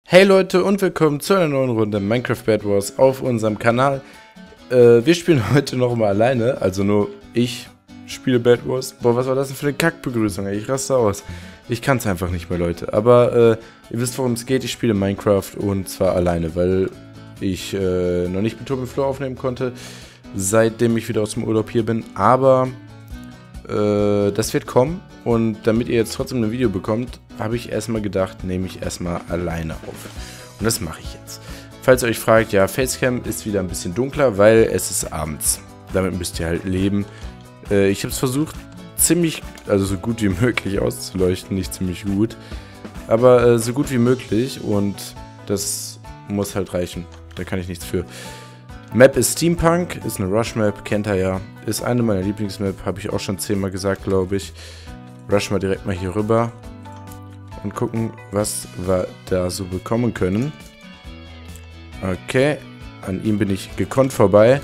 Hey Leute und willkommen zu einer neuen Runde Minecraft Bed Wars auf unserem Kanal. Wir spielen heute noch mal alleine, also nur ich spiele Bed Wars. Boah, was war das denn für eine Kackbegrüßung, ey? Ich raste aus. Ich kann es einfach nicht mehr, Leute. Aber ihr wisst, worum es geht. Ich spiele Minecraft und zwar alleine, weil ich noch nicht mit Tobi Flo aufnehmen konnte, seitdem ich wieder aus dem Urlaub hier bin. Aber das wird kommen und damit ihr jetzt trotzdem ein Video bekommt, habe ich erstmal gedacht, nehme ich erstmal alleine auf. Und das mache ich jetzt. Falls ihr euch fragt, ja, Facecam ist wieder ein bisschen dunkler, weil es ist abends. Damit müsst ihr halt leben. Ich habe es versucht, also so gut wie möglich auszuleuchten, nicht ziemlich gut. Aber so gut wie möglich und das muss halt reichen. Da kann ich nichts für. Map ist Steampunk, ist eine Rush-Map, kennt ihr ja. Ist eine meiner Lieblingsmap, habe ich auch schon 10-mal gesagt, glaube ich. Rush mal direkt mal hier rüber und gucken, was wir da so bekommen können. Okay, an ihm bin ich gekonnt vorbei.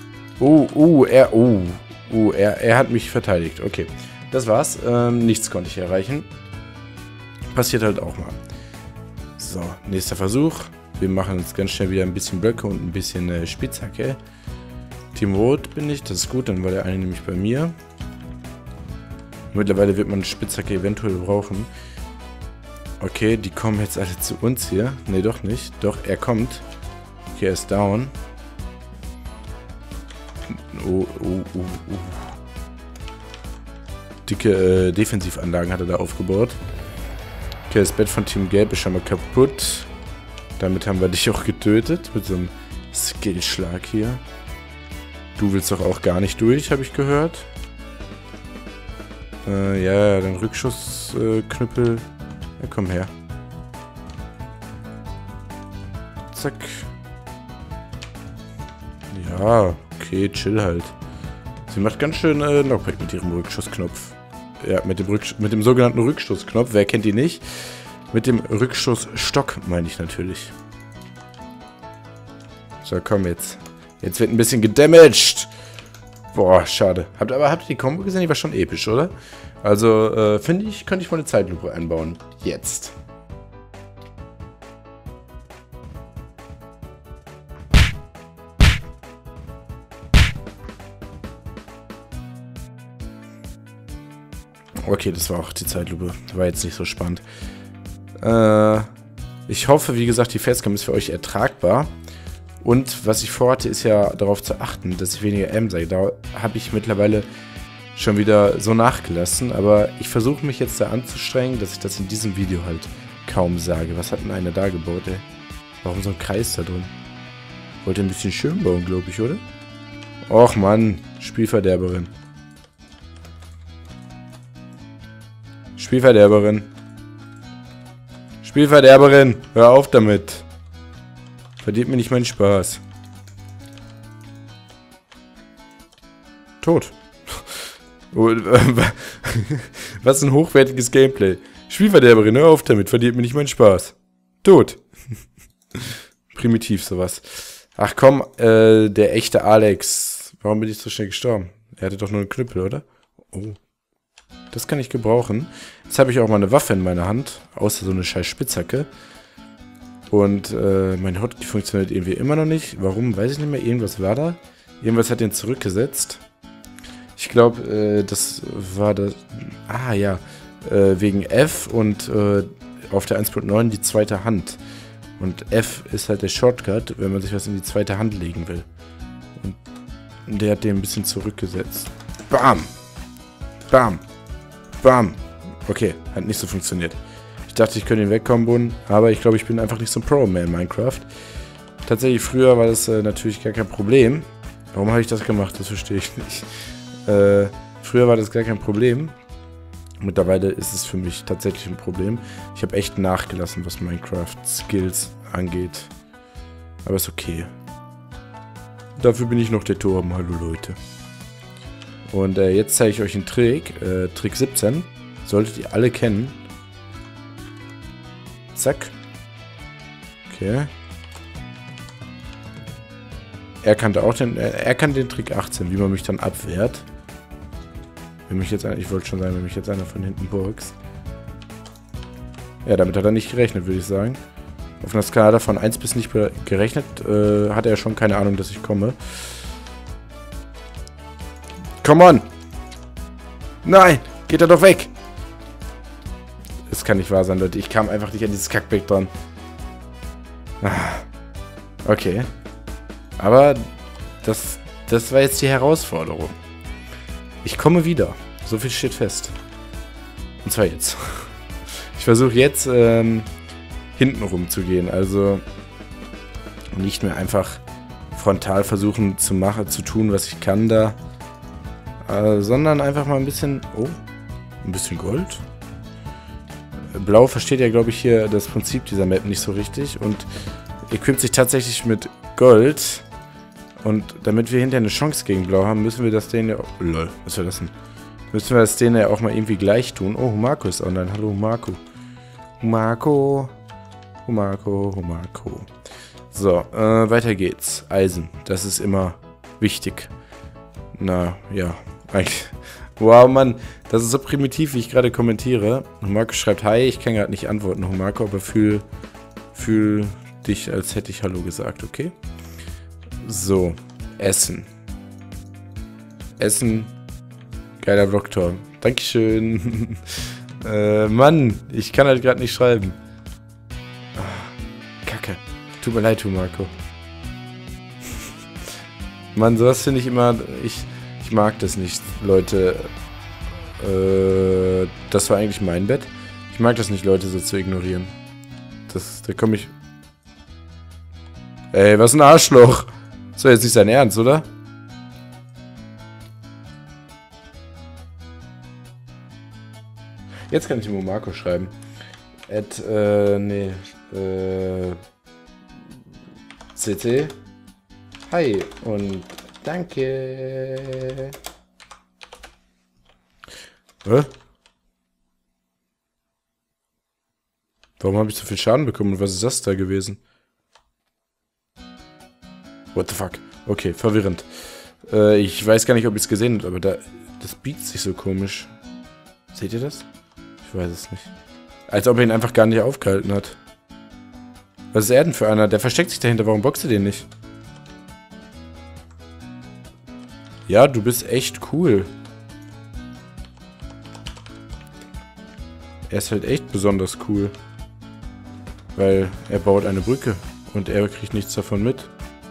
Er hat mich verteidigt. Okay, das war's. Nichts konnte ich erreichen. Passiert halt auch mal. So, nächster Versuch. Wir machen uns ganz schnell wieder ein bisschen Blöcke und ein bisschen Spitzhacke. Team Rot bin ich, das ist gut, dann war der eine nämlich bei mir. Mittlerweile wird man Spitzhacke eventuell brauchen. Okay, die kommen jetzt alle zu uns hier. Ne, doch nicht. Doch, er kommt. Okay, er ist down. Dicke Defensivanlagen hat er da aufgebaut. Okay, das Bett von Team Gelb ist schon mal kaputt. Damit haben wir dich auch getötet. Mit so einem Skillschlag hier. Du willst doch auch gar nicht durch, habe ich gehört. Ja, den Rückschussknüppel. Ja, komm her. Zack. Ja, okay, chill halt. Sie macht ganz schön Knockback mit ihrem Rückschussknopf. Ja, mit dem sogenannten Rückschussknopf. Wer kennt ihn nicht? Mit dem Rückschussstock meine ich natürlich. So, komm jetzt. Jetzt wird ein bisschen gedamaged. Boah, schade. Habt ihr die Combo gesehen? Die war schon episch, oder? Also, finde ich, könnte ich mal eine Zeitlupe einbauen. Jetzt. Okay, das war auch die Zeitlupe. War jetzt nicht so spannend. Ich hoffe, wie gesagt, die Facecam ist für euch ertragbar. Und was ich vorhatte, ist ja darauf zu achten, dass ich weniger M sage. Da habe ich mittlerweile schon wieder so nachgelassen. Aber ich versuche mich jetzt da anzustrengen, dass ich das in diesem Video halt kaum sage. Was hat denn einer da gebaut, ey? Warum so ein Kreis da drin? Wollte ein bisschen schön bauen, glaube ich, oder? Och Mann, Spielverderberin. Spielverderberin. Spielverderberin, hör auf damit. Verdirbt mir nicht meinen Spaß. Tot. Was ein hochwertiges Gameplay. Spielverderberin, hör auf damit. Verdirbt mir nicht meinen Spaß. Tot. Primitiv sowas. Ach komm, der echte Alex. Warum bin ich so schnell gestorben? Er hatte doch nur einen Knüppel, oder? Oh. Das kann ich gebrauchen. Jetzt habe ich auch mal eine Waffe in meiner Hand. Außer so eine scheiß Spitzhacke. Und mein Hotkey funktioniert irgendwie immer noch nicht. Warum, weiß ich nicht mehr. Irgendwas war da. Irgendwas hat den zurückgesetzt. Ich glaube, das war das... Ah, ja. Wegen F und auf der 1.9 die zweite Hand. Und F ist halt der Shortcut, wenn man sich was in die zweite Hand legen will. Und der hat den ein bisschen zurückgesetzt. Bam! Bam! Bam! Okay, hat nicht so funktioniert. Ich dachte, ich könnte ihn wegkombonen, aber ich glaube, ich bin einfach nicht so ein Pro mehr in Minecraft. Tatsächlich, früher war das natürlich gar kein Problem. Warum habe ich das gemacht? Das verstehe ich nicht. Früher war das gar kein Problem. Mittlerweile ist es für mich tatsächlich ein Problem. Ich habe echt nachgelassen, was Minecraft-Skills angeht. Aber ist okay. Dafür bin ich noch der Torben. Hallo Leute. Und jetzt zeige ich euch einen Trick. Trick 17. Solltet ihr alle kennen. Zack. Okay. Er kannte auch er kann den Trick 18, wie man mich dann abwehrt. Wenn mich jetzt ich wollte schon sagen, wenn mich jetzt einer von hinten boxt. Ja, damit hat er nicht gerechnet, würde ich sagen. Auf einer Skala von 1 bis nicht gerechnet, hat er schon keine Ahnung, dass ich komme. Come on! Nein! Geht er doch weg! Das kann nicht wahr sein, Leute. Ich kam einfach nicht an dieses Kackbeck dran. Okay. Aber das war jetzt die Herausforderung. Ich komme wieder. So viel steht fest. Und zwar jetzt. Ich versuche jetzt hinten rum zu gehen. Also nicht mehr einfach frontal versuchen zu tun, was ich kann da. Sondern einfach mal ein bisschen... Oh, ein bisschen Gold. Blau versteht ja, glaube ich, hier das Prinzip dieser Map nicht so richtig. Und equipt sich tatsächlich mit Gold. Und damit wir hinterher eine Chance gegen Blau haben, müssen wir das denen ja... Oh, lol, was war das denn? Müssen wir das denen ja auch mal irgendwie gleich tun. Oh, Humako ist online. Hallo, Humako. Humako. Humako, Humako. So, weiter geht's. Eisen. Das ist immer wichtig. Na, ja. Eigentlich. Wow, Mann. Das ist so primitiv, wie ich gerade kommentiere. Humako schreibt Hi. Ich kann gerade nicht antworten, Humako, aber fühl dich, als hätte ich Hallo gesagt, okay? So. Essen. Essen. Geiler Blocktor. Dankeschön. Mann, ich kann halt gerade nicht schreiben. Kacke. Tut mir leid, Humako. Mann, sowas finde ich immer... Ich mag das nicht, Leute. Das war eigentlich mein Bett. Ich mag das nicht, Leute so zu ignorieren. Da komme ich... Ey, was ein Arschloch. Das war jetzt nicht sein Ernst, oder? Jetzt kann ich ihm Marco schreiben. CC. Hi und danke. Hä? Warum habe ich so viel Schaden bekommen und was ist das da gewesen? What the fuck? Okay, verwirrend. Ich weiß gar nicht, ob ihr es gesehen habt, aber das biegt sich so komisch. Seht ihr das? Ich weiß es nicht. Als ob er ihn einfach gar nicht aufgehalten hat. Was ist er denn für einer? Der versteckt sich dahinter. Warum boxt du den nicht? Ja, du bist echt cool. Er ist halt echt besonders cool. Weil er baut eine Brücke. Und er kriegt nichts davon mit.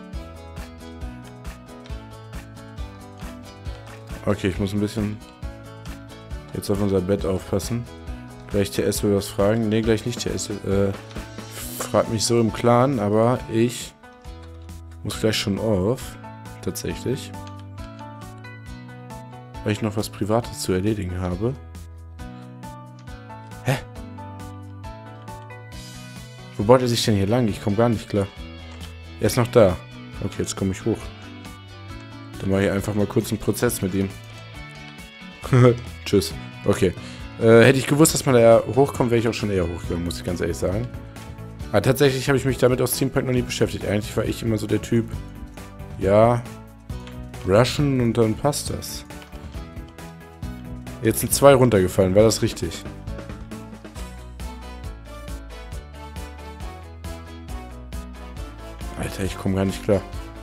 Okay, ich muss ein bisschen jetzt auf unser Bett aufpassen. Gleich TS will was fragen. Ne, gleich nicht TS. Fragt mich so im Clan, aber ich muss gleich schon auf. Tatsächlich. Weil ich noch was Privates zu erledigen habe. Hä? Wo baut er sich denn hier lang? Ich komme gar nicht klar. Er ist noch da. Okay, jetzt komme ich hoch. Dann mache ich einfach mal kurz einen Prozess mit ihm. Tschüss. Okay. Hätte ich gewusst, dass man da hochkommt, wäre ich auch schon eher hochgegangen, muss ich ganz ehrlich sagen. Aber tatsächlich habe ich mich damit aus Steampunk noch nie beschäftigt. Eigentlich war ich immer so der Typ, ja, rushen und dann passt das. Jetzt sind 2 runtergefallen, war das richtig? Alter, ich komme gar nicht klar.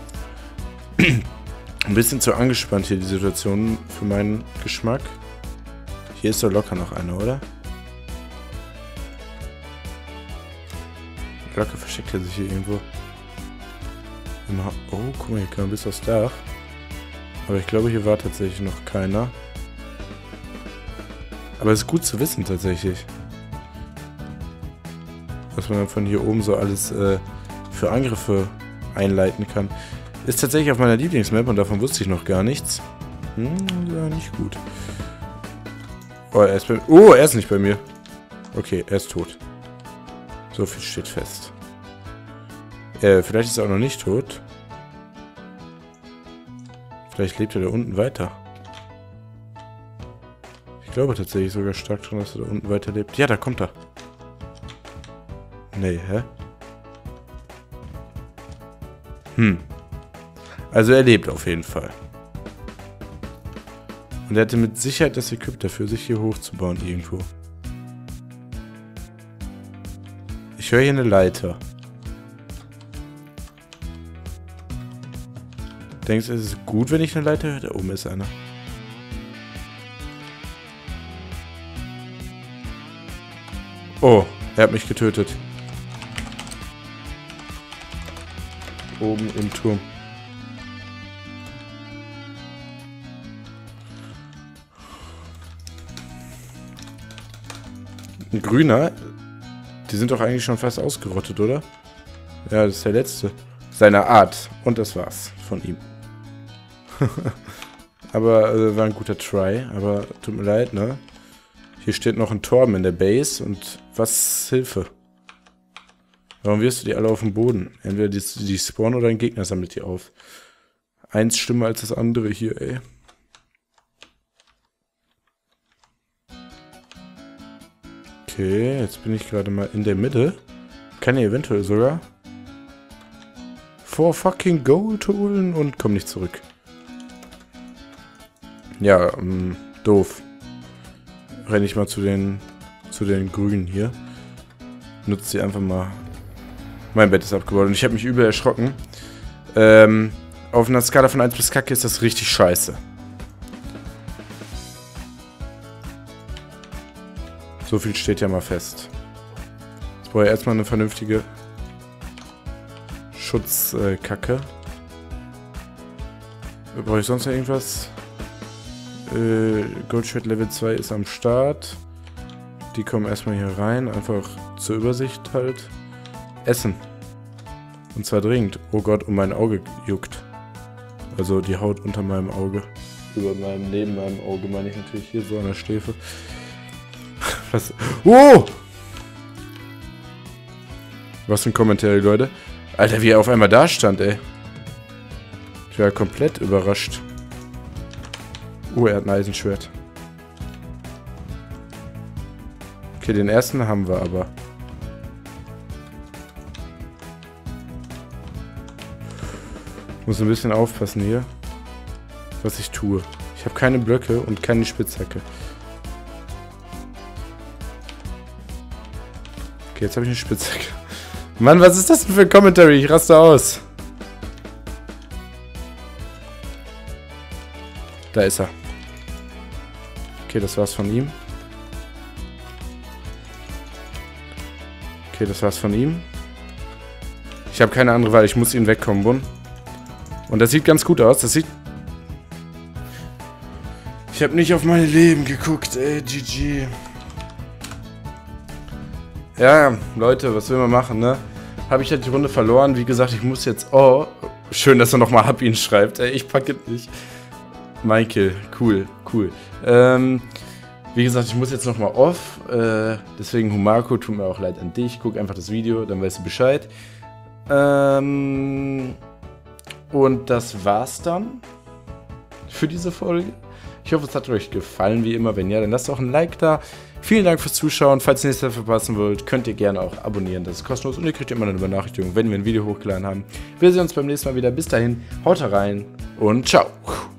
Ein bisschen zu angespannt hier die Situation für meinen Geschmack. Hier ist doch locker noch einer, oder? Locker versteckt er sich hier irgendwo. Oh, guck mal, hier kann man bis aufs Dach. Aber ich glaube, hier war tatsächlich noch keiner. Aber es ist gut zu wissen, tatsächlich. Was man dann von hier oben so alles für Angriffe einleiten kann. Ist tatsächlich auf meiner Lieblingsmap und davon wusste ich noch gar nichts. Ja, nicht gut. Oh, er ist nicht bei mir. Okay, er ist tot. So viel steht fest. Vielleicht ist er auch noch nicht tot. Vielleicht lebt er da unten weiter. Ich glaube tatsächlich sogar stark dran, dass er da unten weiterlebt. Ja, da kommt er. Nee, hä? Also er lebt auf jeden Fall. Und er hatte mit Sicherheit das Equip dafür, sich hier hochzubauen irgendwo. Ich höre hier eine Leiter. Denkst du, es ist gut, wenn ich eine Leiter höre? Da oben ist einer. Oh, er hat mich getötet. Oben im Turm. Ein grüner? Die sind doch eigentlich schon fast ausgerottet, oder? Ja, das ist der letzte. Seiner Art. Und das war's von ihm. Aber war ein guter Try. Aber tut mir leid, ne? Hier steht noch ein Torben in der Base. Und was? Hilfe. Warum wirst du die alle auf dem Boden? Entweder die spawnen oder ein Gegner sammelt die auf. Eins schlimmer als das andere hier, ey. Okay, jetzt bin ich gerade mal in der Mitte. Kann ich eventuell sogar 4 fucking Gold holen und komm nicht zurück. Ja, doof. Renne ich mal zu den Grünen hier. Nutze sie einfach mal. Mein Bett ist abgebaut und ich habe mich übel erschrocken. Auf einer Skala von 1 bis Kacke ist das richtig scheiße. So viel steht ja mal fest. Jetzt brauche ich erstmal eine vernünftige Schutzkacke. Brauche ich sonst noch irgendwas? Goldschwert Level 2 ist am Start. Die kommen erstmal hier rein. Einfach zur Übersicht halt. Essen. Und zwar dringend. Oh Gott, um mein Auge juckt. Also die Haut unter meinem Auge. Neben meinem Auge meine ich natürlich hier so an der Schläfe. Was? Oh! Was für ein Kommentar, Leute. Alter, wie er auf einmal da stand, ey. Ich war komplett überrascht. Oh, er hat ein Eisenschwert. Okay, den ersten haben wir aber. Ich muss ein bisschen aufpassen hier, was ich tue. Ich habe keine Blöcke und keine Spitzhacke. Okay, jetzt habe ich eine Spitzhacke. Mann, was ist das denn für ein Commentary? Ich raste aus. Da ist er. Okay, das war's von ihm. Okay, das war's von ihm. Ich habe keine andere Wahl. Ich muss ihn wegkommen. Und das sieht ganz gut aus. Das sieht... Ich habe nicht auf mein Leben geguckt, ey. GG. Ja, Leute, was will man machen, ne? Habe ich halt die Runde verloren. Wie gesagt, ich muss jetzt... Oh, schön, dass er nochmal Hab ihn schreibt. Ey, ich packe nicht. Michael, cool, cool. Wie gesagt, ich muss jetzt nochmal off. Deswegen, Humarko, tut mir auch leid an dich. Guck einfach das Video, dann weißt du Bescheid. Und das war's dann für diese Folge. Ich hoffe, es hat euch gefallen, wie immer. Wenn ja, dann lasst auch ein Like da. Vielen Dank fürs Zuschauen. Falls ihr nichts mehr verpassen wollt, könnt ihr gerne auch abonnieren. Das ist kostenlos und ihr kriegt immer eine Benachrichtigung, wenn wir ein Video hochgeladen haben. Wir sehen uns beim nächsten Mal wieder. Bis dahin, haut rein und ciao.